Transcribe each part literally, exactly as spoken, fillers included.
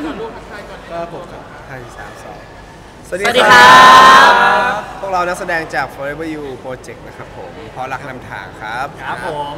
ก็ผมครับห้าสี่สามสองสวัสดีครับพวกเรานักแสดงจาก Forever You Project นะครับผมเพราะรักนำทางครับครับผม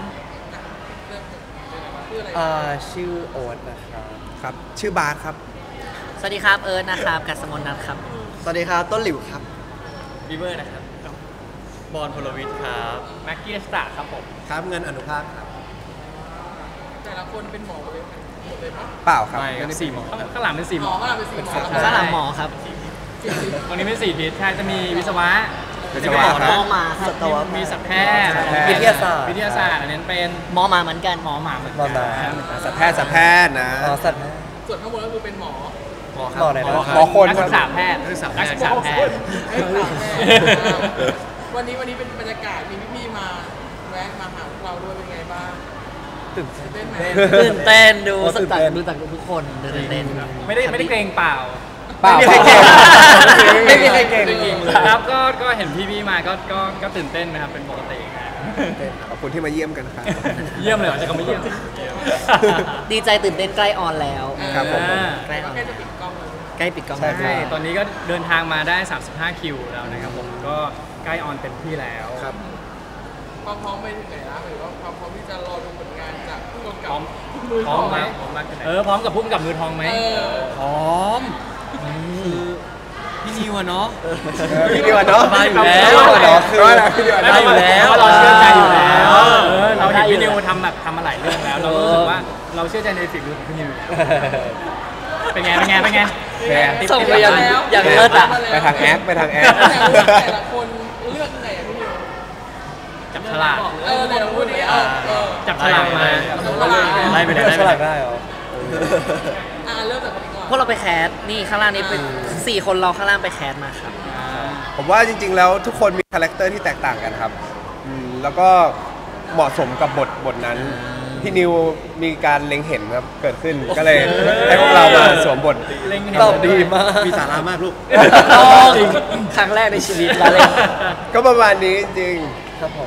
อ่าชื่อโอ๊ตนะครับครับชื่อบาสครับสวัสดีครับเอิร์ธนะครับกัสมนนัทครับสวัสดีครับต้นหลิวครับบีเบอร์นะครับบอลพลวิทย์ครับแม็กกี้สตาร์ครับผมครับเงินอนุภาคครับแต่ละคนเป็นหมอเลยหมดเลยปะเปล่าครับไม่สี่หมอข้างหลังเป็นสี่หมอข้างหลังเป็นสี่หมอข้างหลังหมอครับตรงนี้เป็นสี่ทิศใช่จะมีวิศวะวิศวะหมอมาสัตวมีสัตวแพทย์วิทยาศาสตร์วิทยาศาสตร์อันนี้เป็นหมอมาเหมือนกันหมอหมาเหมือนกันสัตวแพทย์สัตวแพทย์นะอ๋อสัตวแพทย์ส่วนข้างบนก็คือเป็นหมอหมอครับหมอไหนนะหมอคนนักศึกษาแพทย์นักศึกษาแพทย์วันนี้วันนี้เป็นบรรยากาศมีพี่ๆมาแวะมาหาพวกเราด้วยเป็นไงบ้างตื่นเต้นไหมตื่นเต้นดูสตัดดูจากทุกคนตื่นเต้นไม่ได้ไม่ได้เกรงเปล่าเปล่าไม่มีใครเก่งครับก็ก็เห็นพี่ๆมาก็ก็ก็ตื่นเต้นนะครับเป็นปกติขอบคุณที่มาเยี่ยมกันครับเยี่ยมเลยเหรอจะก็ไม่เยี่ยมดีใจตื่นเต้นใกล้ออนแล้วครับผมใกล้ออนใกล้จะปิดกล้องแล้วใกล้ปิดกล้องใช่ตอนนี้ก็เดินทางมาได้สามสิบห้าคิวแล้วนะครับผมก็ใกล้ออนเต็มที่แล้วครับความพร้อมไปถึงไหนแล้วหรือว่าความพร้อมที่จะรอดูผลงานจากผู้กำกับพร้อมไหมเออพร้อมกับผู้กำกับมือทองไหมพร้อมพี่นิวเนาะพี่นิวเนาะมาอยู่แล้วคือว่าพี่นิวได้อยู่แล้วเราเชื่อใจอยู่แล้วเราเห็นพี่นิวทำแบบทำมาหลายเรื่องแล้วเรารู้สึกว่าเราเชื่อใจในฝีมือของพี่นิวเป็นไงเป็นไงเป็นไงส่งไปยังอย่างเลิศอะไปทางแอคไปทางแอคแต่ละคนเลือกไหนพี่นิวจับฉลากเออเดี๋ยวพูดดิเออจับฉลากมาไล่ไปได้ฉลากได้เหรออ่าเริ่มจากคนก่อนพวกเราไปแคสนี่ข้างล่างนี้เป็นสี่คนเราข้างล่างไปแคสมาครับผมว่าจริงๆแล้วทุกคนมีคาแรคเตอร์ที่แตกต่างกันครับแล้วก็เหมาะสมกับบทบทนั้นพี่นิวมีการเล็งเห็นครับเกิดขึ้นก็เลยให้พวกเรามาสวมบทตอบดีมากมีสาระมากลูกครั้งแรกในชีวิตแล้วเลยก็ประมาณนี้จริงครับผม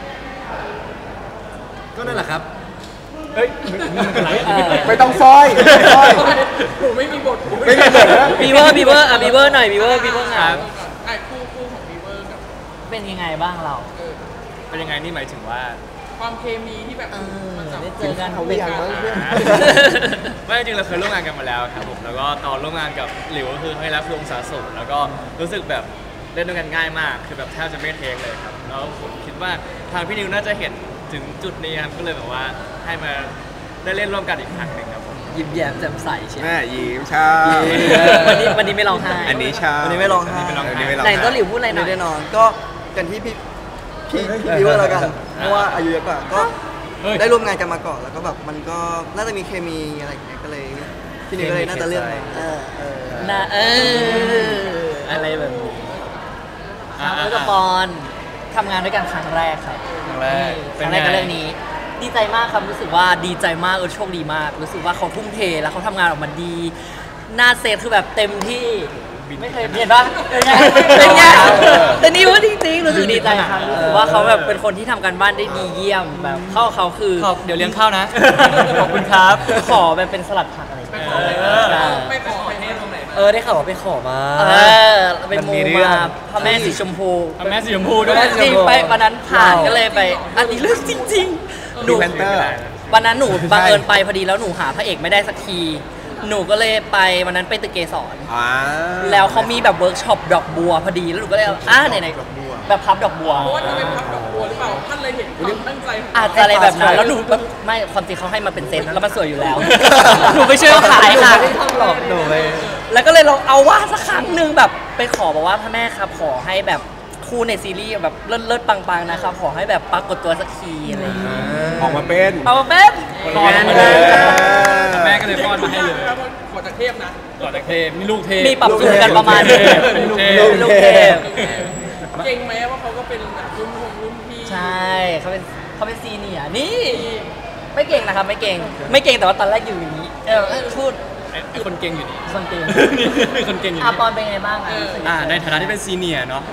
ก็นั่นแหละครับเฮ้ยไม่ต้องซ้อยผมไม่มีบทไม่มีบทนะบีเวอร์บีเวอร์อ่ะบีเวอร์หน่อยบีเวอร์บีเวอร์งานไอ้คู่คู่ของบีเวอร์กับเป็นยังไงบ้างเราเป็นยังไงนี่หมายถึงว่าความเคมีที่แบบมันจะได้เจอกันเขาเป็นอย่างนั้นไม่จริงเราเคยร่วมงานกันมาแล้วครับผมแล้วก็ตอนร่วมงานกับหลิวก็คือให้รับคือองศาสูงแล้วก็รู้สึกแบบเล่นด้วยกันง่ายมากคือแบบแทบจะไม่เทคเลยครับแล้วผมคิดว่าทางพี่นิวน่าจะเห็นถึงจุดนี้ครับก็เลยแบบว่าให้มาได้เล่นร่วมกันอีกครั้งหนึ่งครับผมยิ้มแย้มแจ่มใสใช่ไหมยิ้มชาวันนี้วันนี้ไม่ร้องไห้อันนี้ชาวันนี้ไม่ร้องไห้ไหนก็หลิวพูดอะไรหน่อยแน่นอนก็กันที่พี่พี่พี่เวอร์แล้วกันเพราะว่าอายุเยอะกว่าก็ได้ร่วมงานกันมาก่อนแล้วก็แบบมันก็น่าจะมีเคมีอะไรอย่างเงี้ยก็เลยพี่นิวก็เลยน่าจะเลือกมาเออเออน่าเอออะไรแบบนี้แล้วก็ปอนทำงานด้วยกันครั้งแรกครับครั้งแรกครั้งแรกกับเรื่องนี้ดีใจมากครับรู้สึกว่าดีใจมากเออโชคดีมากรู้สึกว่าเขาทุ่มเทแล้วเขาทำงานออกมาดีหน้าเซตคือแบบเต็มที่ไม่เคยเห็นป่ะเป็นไงเป็นไงแต่นี่ว่าจริงๆรู้สึกดีใจครับรู้สึกว่าเขาแบบเป็นคนที่ทำการบ้านได้ดีเยี่ยมแบบเข้าเขาคือเดี๋ยวเลี้ยงข้าวนะขอบคุณครับขอแบบเป็นสลัดผักอะไรไปขอไปขอไปเทศตรงไหนเออได้ข่าวว่าไปขอมาเออเป็นมูมาพระแม่สีชมพูพระแม่สีชมพูด้วยจริงไปวันนั้นผ่านก็เลยไปอันนี้เรื่องจริงๆหนูวันนั้นหนูบังเอิญไปพอดีแล้วหนูหาพระเอกไม่ได้สักทีหนูก็เลยไปวันนั้นไปตึกเกสรแล้วเขามีแบบเวิร์กช็อปดอกบัวพอดีแล้วหนูก็เลยอ่าไหนๆแบบพับดอกบัวเพราะว่าจะเป็นพับดอกบัวหรือเปล่าท่านเลยเห็นความตั้งใจอาจจะอะไรแบบนั้นแล้วหนูไม่ความจริงเขาให้มาเป็นเซตแล้วมันสวยอยู่แล้วหนูไปช่วยเขาขายค่ะไม่ต้องหลอกหนูเลยแล้วก็เลยลองเอาว่าสักครั้งหนึ่งแบบไปขอบอกว่าพระแม่ครับขอให้แบบคู่ในซีรีส์แบบเลิศเลิศปังๆนะครับขอให้แบบปรากฏตัวสักทีอะไรอย่างเงี้ยออกมาเป็นออกมาเป็นป้อนมาเลยแม่ก็เลยป้อนมาให้เลยขอจากเทพนะขอจากเทพมีลูกเทพมีปรับจูนกันประมาณนึงลูกเทพเก่งไหมว่าเขาก็เป็นรุ่นพี่รุ่นพี่ใช่เขาเป็นเขาเป็นซีเนียร์นี่ไม่เก่งนะครับไม่เก่งไม่เก่งแต่ว่าตอนแรกอยู่อย่างนี้เออพูดไอคนเก่งอยู่นี่คนเก่งคนเก่งอยู่อาปอนเป็นไงบ้างอ่าในฐานะที่เป็นซีเนียร์เนาะ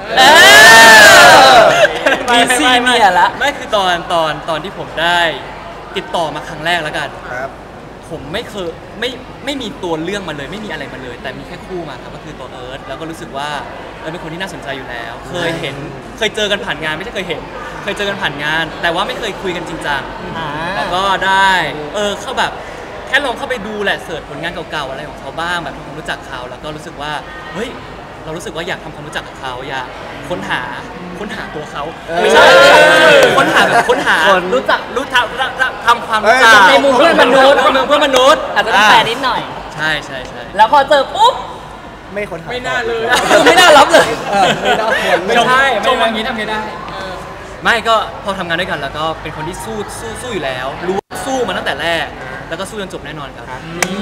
มีซีเนียร์ละไม่คือตอนตอนตอนที่ผมได้ติดต่อมาครั้งแรกแล้วกันครับผมไม่เคยไม่ไม่มีตัวเรื่องมาเลยไม่มีอะไรมาเลย แต่มีแค่คู่มาครับก็คือตัวเอิร์ธแล้วก็รู้สึกว่าเอิร์ธเป็นคนที่น่าสนใจอยู่แล้ว เคยเห็นเคยเจอกันผ่านงานไม่ใช่เคยเห็น เคยเจอกันผ่านงาน แต่ว่าไม่เคยคุยกันจริงจังแล้วก็ได้เออเข้าแบบแค่ลองเข้าไปดูแหละเสิร์ชผลงานเก่าๆอะไรของเขาบ้างแบบทำความรู้จักเขาแล้วก็รู้สึกว่าเฮ้ยเรารู้สึกว่าอยากทำความรู้จักกับเขาอยากค้นหาค้นหาตัวเขาไม่ใช่ค้นหาแบบค้นหารู้จักรู้ทำทำความรู้จักในมุมเพื่อนมนุษย์เพื่อนมนุษย์อาจจะต้องแปลนิดหน่อยใช่ใช่ใช่แล้วพอเจอปุ๊บไม่คนหาไม่น่าเลยไม่น่ารับเลยเออไม่น่าควรไม่ใช่ชมอย่างนี้ทำไงได้ไม่ก็พอทำงานด้วยกันแล้วก็เป็นคนที่สู้สู้สู้อยู่แล้ว รู้สู้มาตั้งแต่แรก แล้วก็สู้จนจบแน่นอนครับ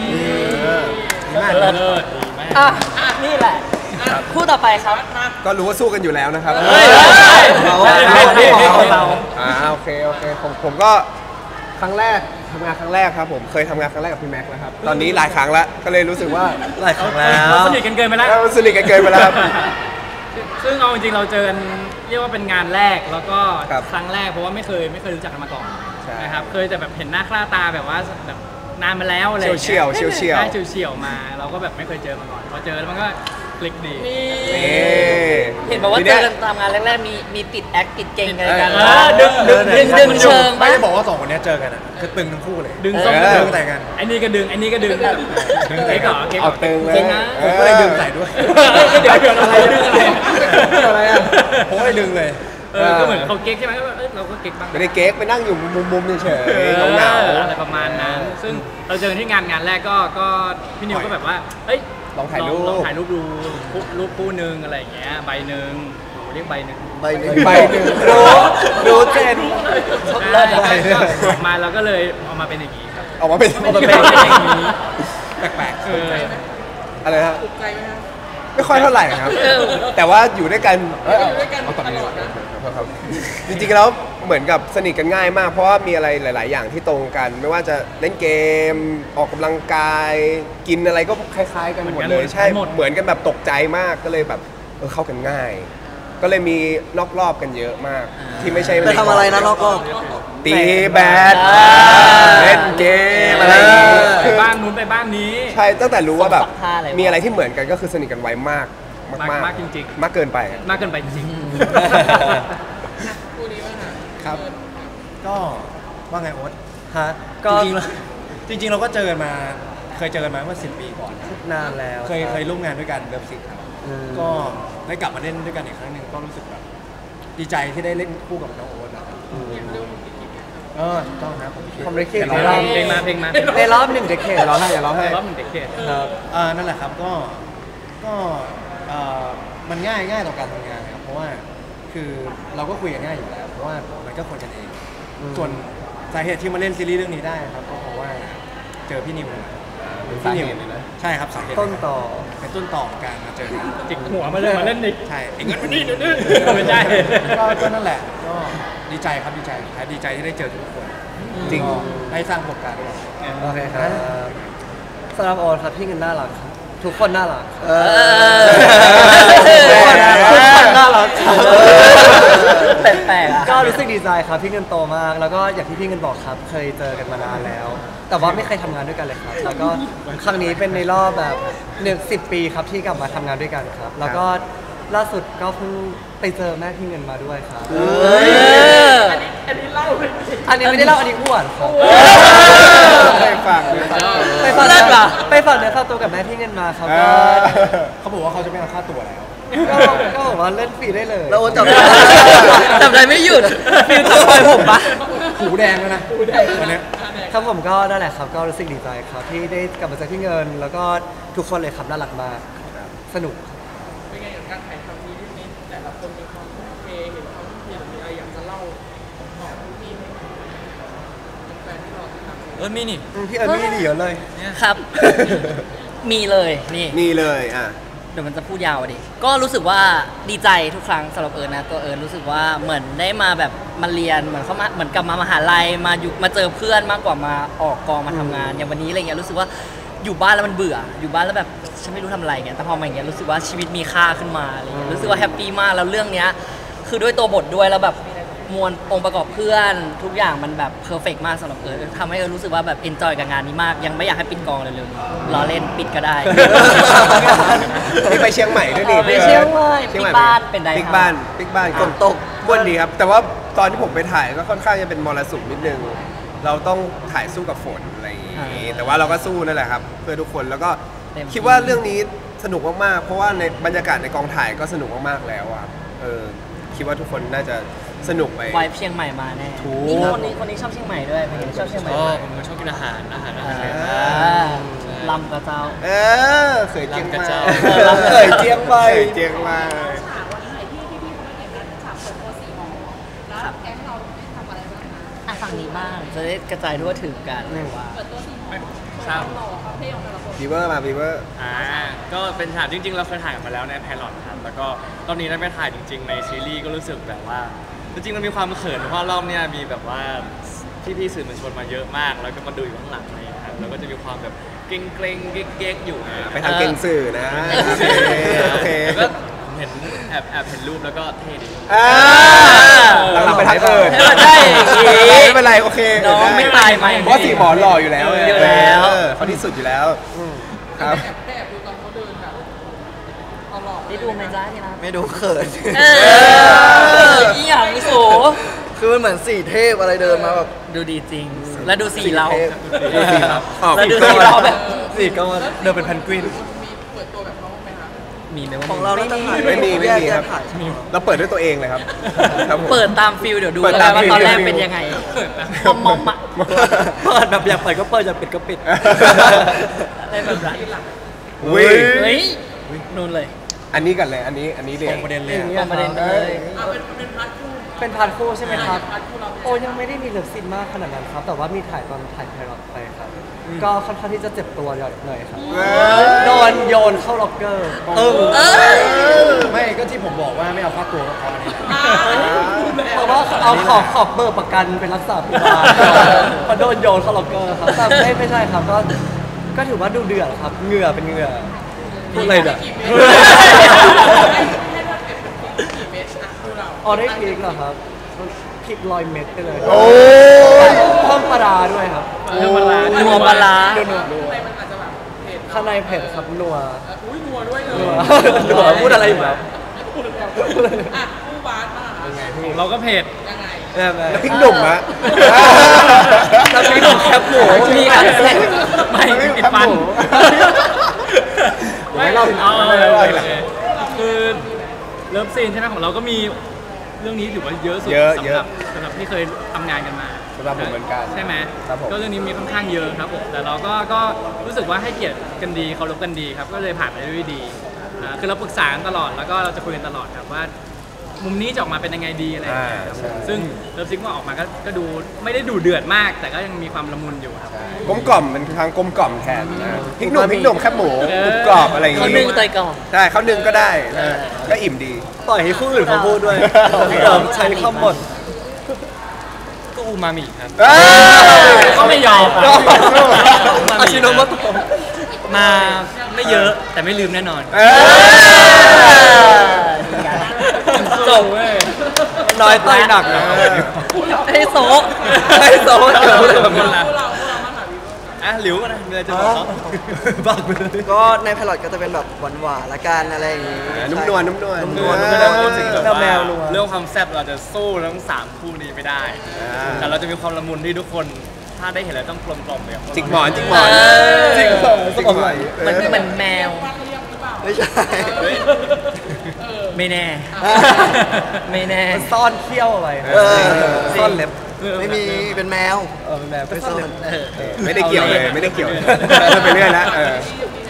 เลิศดีมากอ่ะนี่แหละคู่ต่อไปครับก็รู้ว่าสู้กันอยู่แล้วนะครับเฮ้ยเราเฮ้ยเฮ้ยเฮ้ยเฮ้ยอ่าโอเคโอเคผมผมก็ครั้งแรกทำงานครั้งแรกครับผมเคยทำงานครั้งแรกกับพี่แม็กซ์นะครับตอนนี้หลายครั้งแล้วก็เลยรู้สึกว่าหลายครั้งแล้วเราสนิทกันเกินไปแล้วเราสนิทกันเกินไปแล้วครับซึ่งเอาจริงๆเราเจอกันเรียกว่าเป็นงานแรกแล้วก็ครับครั้งแรกเพราะว่าไม่เคยไม่เคยรู้จักกันมาก่อนใช่นะครับเคยแต่แบบเห็นหน้าค่าตาแบบว่าแบบนานมาแล้วอะไรอย่างเฉียวๆงี้เฉียวๆใช่เฉียวๆมา เราก็แบบไม่เคยเจอมาก่อนพอเจอแล้วมันก็คลิกดีนี่เห็นบอกว่าทีเจยอกันทำงานแรกๆมีมีติดแอคติดเก่งอะไรกันเออดึงดึงดึงดึงเชิงไม่ปะได้บอกว่าสองคนนี้เจอกันอ่ะคือตึงทั้งคู่เลยดึงส้มเออดึตึงงแต่กันไอ้นี่ก็ดึงไอ้นี่ก็ดึงแบบเก๊กเหรอเก๊กเหรเอาอตึงเลยจริงนะเอผมอก็เลยดึงใส่ด้วยเดี๋ยวเดี๋ยวอะไรดึงอะไรเกี่ยวอะไรอ่ะผมก็เลยดึงเลยเออก็เหมือนเขาเก๊กใช่ไหมก็แบบเอ้ยเราก็เก๊กบ้างไม่ได้เก๊กไปนั่งอยู่มุมๆเฉยๆเหงาเอออะไรประมาณนั้น ซึ่งเราเจอกันที่งานงานแรกก็ก็พี่นิวก็แบบว่าเอ้ยๆลองถ่ายรูปลองถ่ายรูปดูรูปรูปคู่หนึ่งอะไรอย่างเงี้ยใบหนึ่งโหเรียกใบหนึ่งใบหนึ่งใบหนึ่งรู้รู้เจนใช่ก็ออกมาเราก็เลยออกมาเป็นอย่างนี้ครับออกมาเป็นออกมาเป็นอย่างนี้แปลกเออๆอะไรฮะถูกใจไหมครับไม่ค่อยเท่าไหร่ครับ แต่ว่าอยู่ด้วยกันเอ้ยอยู่ด้วยกันเอาต่อตลอดนะครับจริงๆแล้วเหมือนกับสนิทกันง่ายมาก เพราะว่ามีอะไรหลาย ๆ อย่างที่ตรงกัน ไม่ว่าจะเล่นเกมออกกำลังกายกินอะไรก็คล้าย ๆ กันหมดเลยใช่เหมือนกันแบบตกใจมากก็เลยแบบเออเข้ากันง่าย ก็เลยมีนอกรอบกันเยอะมาก ที่ไม่ใช่จะทำอะไรนะรอบรอบตีแบดอ่าเล่นเกมอะไรอย่างงี้ไปบ้านนู้นไปบ้านนี้ใช่ตั้งแต่รู้ว่าแบบสัมภาษณ์อะไรวะมีอะไรที่เหมือนกันก็คือสนิทกันไวมากมากมากมากจริงๆมากเกินไปมากเกินไปจริงคู่นี้ว่าไงครับ ก็ว่าไงโอ๊ตฮะก็จริงๆแล้วจริง ๆ เราก็เจอกันมาเคยเจอกันมาเมื่อสิบปีก่อนครับนานแล้วเคยเคยร่วมงานด้วยกันเลิฟซิกครับอืมก็ได้กลับมาเล่นด้วยกันอีกครั้งหนึ่งก็รู้สึกแบบดีใจที่ได้เล่นคู่กับน้องโอ๊ตนะครับเออถูกต้องครับผมผมได้คิดดี๋ยวในเรารอบเพลงมาเพลงมาในรอบหนึ่งเด็กเขตอย่าร้องไห้อย่าร้องไห้รอบหนึ่งเด็กเขตครับเอ่อนั่นแหละครับก็ก็เอ่อมันง่ายง่ายต่อการทำงานครับเพราะว่าคือเราก็คุยกันง่ายอยู่แล้ว เพราะว่ามันก็คนกันเองอืมส่วนสาเหตุที่มาเล่นซีรีส์เรื่องนี้ได้ครับก็เพราะว่าเจอพี่นิวเป็นสาเหตุเลยนะใช่ครับสาเหตุต้นต่อเป็นต้นต่อของการมาเจอกันจิกหัวมาเลยมาเล่นอีกใช่ไอ้เงิเงินนมามันนี่นี่เดี๋ยวนี้ไม่ใช่ก็ก็นั่นแหละก็ดีใจครับดีใจครับดีใจที่ได้เจอทุกคนจริงก็ได้สร้างประสบการณ์ด้วยโอเคครับสำหรับโอ๊ตครับพี่เงินน่ารักครับทุกคนน่ารักเออทุกคนทุกคนน่ารักครับแปลกๆอะก็รู้สึกดีใจครับพี่เงินโตมาก แล้วก็อย่างที่พี่เงินบอกครับ เคยเจอกันมานานแล้ว แต่ว่าไม่เคยทำงานด้วยกันเลยครับ แล้วก็ครั้งนี้เป็นในรอบแบบหนึ่งสิบปีครับที่กลับมาทำงานด้วยกันครับ แล้วก็ล่าสุดก็เพิ่งไปเจอแม่พี่เงินมาด้วยครับเอออันนี้ไม่ได้เล่าอันนี้อ้วนครับให้ฟังเลยไปฝากเลิศว่ะไปฝากเนื้อฝากตัวกับแม่พี่เงินมาครับเอก็อเขาบอกว่าเขาจะไม่เอาค่าตัวแล้วก็ก็บอกว่าเล่นฟรีได้เลยแล้วโอ๊ตจับได้จับได้ไม่หยุดฟิลทำคอยผมปะหูแดงแล้วนะตอนเนี้ยครับผมก็นั่นแหละครับก็รู้สึกดีใจครับที่ได้กลับมาเจอพี่เงิน แล้วก็ทุกคนเลยครับน่ารักมากสนุกเป็นไงกับการถ่ายทำนี้นิดๆแต่ละคนมีความทุ่มเทเห็นความทุ่มเทหรือมีอะไรอยากจะเล่าบอกพี่ๆให้แฟนๆที่รอติดตามเออมีนี่อืมพี่เอิญไม่ได้เยอะเลยครับ มีเลยนี่นี่เลยอ่ะเดี๋ยวมันจะพูดยาวอะดิ ก็รู้สึกว่าดีใจทุกครั้งสำหรับเอิญนะตัวเอิญรู้สึกว่าเหมือนได้มาแบบมาเรียนเหมือนเขามาเหมือนกลับมามหาลัยมาอยู่มาเจอเพื่อนมากกว่ามาออกกองมาทำงาน อย่างวันนี้อะไรเงี้ยรู้สึกว่าอยู่บ้านแล้วมันเบื่อ อยู่บ้านแล้วแบบฉันไม่รู้ทำอะไรเงี้ยแต่พอมาอย่างเงี้ยรู้สึกว่าชีวิตมีค่าขึ้นมาอะไรเงี้ยรู้สึกว่าแฮปปี้มากแล้วเรื่องเนี้ยคือด้วยตัวบทด้วยแล้วแบบมวลองค์ประกอบเพื่อนทุกอย่างมันแบบเพอร์เฟกมากสำหรับเอิร์ธทำให้เอิร์ธรู้สึกว่าแบบเอนจอยกับงานนี้มากยังไม่อยากให้ปิดกองเลยเลยรอเล่นปิดก็ได้นี่ไปเชียงใหม่ด้วยนี่ไปเชียงใหม่ปิ๊กบ้านเป็นไงครับปิ๊กบ้านปิ๊กบ้านฝนตกบ้วนดีครับ แต่ว่าตอนที่ผมไปถ่ายก็ค่อนข้างจะเป็นมรสุมนิดนึง เราต้องถ่ายสู้กับฝนอะไรอย่างงี้แต่ว่าเราก็สู้นั่นแหละครับเพื่อทุกคนแล้วก็คิดว่าเรื่องนี้สนุกมากๆเพราะว่าในบรรยากาศในกองถ่ายก็สนุกมากๆแล้วอ่ะเออคิดว่าทุกคนน่าจะสนุกไปไวเชียงใหม่มาแน่ถูกนี่คนนี้คนนี้ชอบเชียงใหม่ด้วยเป็นไงชอบเชียงใหม่ก็ด้วยผมก็ชอบกินอาหารอาหารอาหารอ่าลำกระเจ้าเออเคยเจียงลำกระมาเจ้าเคยเจียงไปเคยเจียงมาฉากวันไหนที่พี่พี่เขาไม่เก็บกันฉากเปิดตัวสีหมอแล้วแก๊งเราได้ทำอะไรบ้างคะอ่ะฝั่งนี้บ้างจะได้กระจายทั่วถึงกันว่าเปิดตัวสีหมอครับหล่อความเท่ของแต่ละคนบีเวอร์มาบีเวอร์อ่าก็เป็นฉากจริงๆ เราเคยถ่ายกันมาแล้วในไพลอตครับแล้วก็ตอนนี้ได้ไปถ่ายจริง ๆ ในซีรีส์ก็รู้สึกแบบว่าจริงๆมันมีความเขินเพราะรอบเนี้ยมีแบบว่าพี่ๆสื่อมวลชนมาเยอะมาก แล้วก็มาดูอยู่ข้างหลังอะไรอย่างเงี้ยครับแล้วก็จะมีความแบบเกรงๆเก๊กๆอยู่นะไปทางเก่งสื่อนะโอเคโอเคแล้วก็เห็นแอบแอบเห็นรูปแล้วก็เท่ดีอ่าเราไปทางเอิญได้อย่างงี้ไม่เป็นไรโอเคน้องไม่ตายไหมเพราะสีหมอนหล่ออยู่แล้วอยู่แล้วเออเขาที่สุดอยู่แล้วอืมครับแอบแอบดูตอนเขาเดินแบบตลอดได้ดูไหมจ้าที่รักไม่ดูเขินเอออีหยังอีสูคือมันเหมือนสี่เทพอะไรเดินมาแบบดูดีจริง แล้วดูสีเราดูสีเราออกแล้วดูสีสีก้อนเราแบบสี่ก็เดินเป็นแพนกวินมีเปิดตัวแบบน้องไหมคะมีไหมว่าของเราน่าจะถ่ายไม่มีไม่มีแยกครับแยกถ่ายเราเปิดด้วยตัวเองเลยครับครับผมเปิดตามฟิลเดี๋ยวดูเปิดแล้วตามกันว่าตอนแรกฟิลเป็นยังไงมอมมอมอะเปิดแบบอยากเปิดก็เปิดอยากปิดก็ปิดอะไรแบบนั้นวิเฮ้ยนู่นเลยอันนี้กันเลย อันนี้อันนี้เลยตรงประเด็นเลยตรงประเด็นเลยอ่ะเป็นเป็นพาร์ทคู่เป็นพาร์ทคู่ใช่ไหมครับพาร์ทคู่เราเป็นโอ้ยังไม่ได้มีเลิฟซีนมากขนาดนั้นครับ แต่ว่ามีถ่ายตอนถ่ายไพลอตไปครับ ก็ค่อนข้างที่จะเจ็บตัวหน่อยครับ โดนโยนเข้าล็อกเกอร์ตึ้งไม่ก็ที่ผมบอกว่าไม่เอาค่าตัวก็พอนี่แหละเพราะว่าเอาขอบขอบเบอร์ประกันเป็นรักษาพยาบาลพอโดนโยนเข้าล็อกเกอร์ครับแต่ไม่ไม่ใช่ครับก็ก็ถือว่าดูเดือดครับเหงื่อเป็นเหงื่อพูดอะไรเนี่ยเมตรอ่ะคู่เราออได้พริกเหรอครับพริกลอยเม็ดไปเลยโอ้ยเพิ่มปลาร้าด้วยครับนัวปลาร้านัวปลาร้านัวนัวข้างในมันอาจจะแบบเผ็ดข้างในเผ็ดครับนัวเอ่ออุ้ยนัวด้วยเลยนัวนัวพูดอะไรอยู่ครับอ่ะคู่บาสมาค่ะของเราก็เผ็ดยังไงแบบแบบพริกหนุ่มอะแล้วพริกหนุ่มแคบหมูมีอันเซ็ตไม่ติดฟันไม่เล่าถึงเอาไม่เลยเล่าคือเลิฟซีนใช่ไหมของเราก็มีเรื่องนี้ถือว่าเยอะสุดเยอะสำเยหอะรับสำหรับที่เคยทำงานกันมาสำหรับผมเหมือนกันใช่ไหมครับผมก็เรื่องนี้มีค่อนข้างเยอะครับผมแต่เราก็ก็รู้สึกว่าให้เกียรติกันดีเคารพกันดีครับก็เลยผ่านไปได้ด้วยดีอ่าคือเราปรึกษากันตลอดแล้วก็เราจะคุยกันตลอดครับว่า มุมนี้จะออกมาเป็นยังไงดีอะไรอย่างเงี้ยครับอ่าใช่ซึ่งเลิฟซิกว่าออกมาก็ก็ดูไม่ได้ดูเดือดมาก แต่ก็ยังมีความละมุนอยู่ครับกลมกล่อมเป็นทางกลมกล่อมแทนนะพริกหนุ่มพริกหนุ่มแคบหมูกรุบกรอบอะไรอย่างเขางี้นึ่งเตยก่อนใช่เขานึ่งก็ได้นะก็อิ่มดีปล่อยให้คู่อื่นเขาพูดด้วยเดี๋ยวใช้คำหมดก็อูมามิครับเอ้ยก็ไม่ยอมก็อาชิโนโมโตะมาไม่เยอะแต่ไม่ลืมแน่นอนเอ้ยจบเว้ยน้อยต่อยหนักนะให้โซะไอ้โซ่เดี๋ยวเลยแบบคนละพวกเราพวกเรามาหาวิวอ่ะหลิวก็นะมีอะไรจะบอกเขาบ้าไปเลยก็ในไพลอตก็จะเป็นแบบหวานๆละกันอะไรอย่างงี้นุ่มนวลนุ่มนวลนุ่มนวลเอก็อได้พูดถึงแบบว่าแมวนัวเรื่องความแซ่บเราจะสู้ทั้งสามคู่นี้ไม่ได้ แต่เราจะมีความละมุนที่ทุกคนถ้าได้เห็นแล้วต้องกลมกล่อมเลยจิกหมอนจิกหมอนเออจิกหมอนจิกหมอนเหมือนเหมือนแมวไม่ใช่ไม่แน่ ไม่แน่มันซ่อนเขี้ยวอะไรเออซ่อนเล็บไม่มีเป็นแมวเออแมวก็ซ่อนเล็บเออไม่ได้เกี่ยวเลยไม่ได้เกี่ยวเลยไปเรื่อยแล้วเออ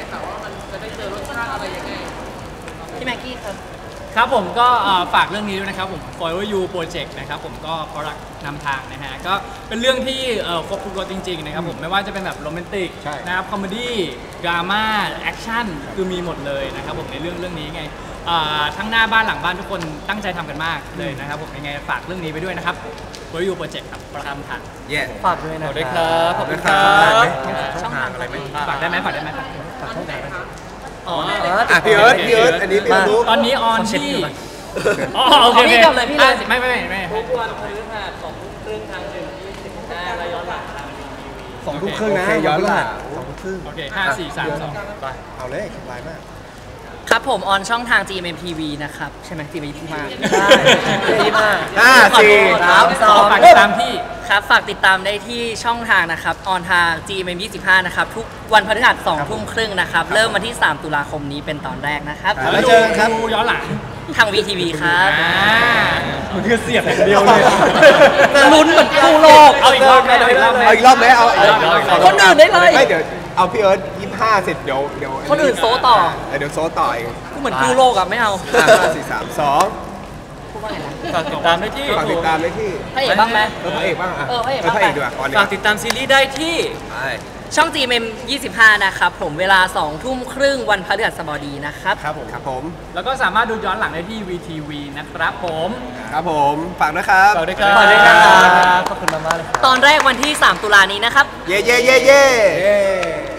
พี่แม็กกี้ครับครับผมก็เอ่อฝากเรื่องนี้ด้วยนะครับผม Forever You Project นะครับผมก็ Product นำทางนะฮะก็เป็นเรื่องที่เอ่อครบทุกรสจริงๆนะครับผมไม่ว่าจะเป็นแบบโรแมนติกใช่นะครับคอมเมดี้ดราม่าแอคชั่นคือมีหมดเลยนะครับผมในเรื่องเรื่องนี้ไงเอ่อทั้งหน้าบ้านหลังบ้านทุกคนตั้งใจทำกันมากเลยนะครับผมยังไงฝากเรื่องนี้ไปด้วยนะครับ Forever You Project ครับประทำทางเย่ฝากด้วยนะขอบคุณครับขอบคุณครับช่องทางอะไรไหมฝากได้ไหมฝากได้ไหมฝากฝากช่องไหนอ๋ออ่ะพี่เอิร์ธพี่เอิร์ธอันนี้พี่เอิร์ธรู้ตอนนี้ออนที่อ๋อโอเคโอเคพี่กลับเลยพี่เลยไม่ไม่ไม่ไม่ทุกวันพฤหัสสองทุ่มครึ่งทางหนึ่งยี่สิบห้าแล้วย้อนหลังทางสองทุ่มครึ่งนะโอเคย้อนหลังสองทุ่มครึ่งโอเคห้าสี่สามสองไปเอาเลยสบายมากครับผมออนช่องทาง จี เอ็ม เอ็ม ที วี นะครับ ใช่ไหม จี เอ็ม เอ็ม ที วี มากใช่ดีมากห้าสี่สามสองฝากติดตามที่ครับ ฝากติดตามได้ที่ช่องทางนะครับ ออนทาง จี เอ็ม เอ็ม ยี่สิบห้า นะครับ ทุกวันพฤหัสสองทุ่มครึ่งนะครับ เริ่มวันที่ สามตุลาคมนี้เป็นตอนแรกนะครับครับแล้วเจอกันครับดูย้อนหลังทาง วี ที วี ครับอ่ามันคือเสียบอย่างเดียวเลยลุ้นเหมือนกู้โลกเอาอีกรอบไหมเอาอีกรอบไหมเอาอีกรอบไหมเอาเอาเอาเอาคนอื่นได้เลยไม่เดี๋ยวเอาพี่เอิร์ธยี่สิบห้าเสร็จเดี๋ยวเดี๋ยวคนอื่นโซต่อเเดี๋ยวโซต่อเองกูเหมือนกู้โลกอะไม่เอาห้าห้าสี่สามสองพูดว่าไงนะฝากติดตามได้ที่ฝากติดตามได้ที่พระเอกบ้างไหมเออพระเอกบ้างอ่ะเออพระเอกพระเอกบ้างดีกว่าก่อนดีกฝากว่าติดตามซีรีส์ได้ที่ใช่ช่อง จี เอ็ม เอ็ม ยี่สิบห้า นะครับผมเวลาสองทุ่มครึ่งวันพฤหัสบดีนะครับครับผมครับผมแล้วก็สามารถดูย้อนหลังได้ที่ วี ที วี นะครับผมครับผมฝากนะครับฝากด้วยครับขอบคุณครับขอบคุณมากๆเลยครับตอนแรกวันที่ สามตุลานี้นะครับเย่เย่เย่เย่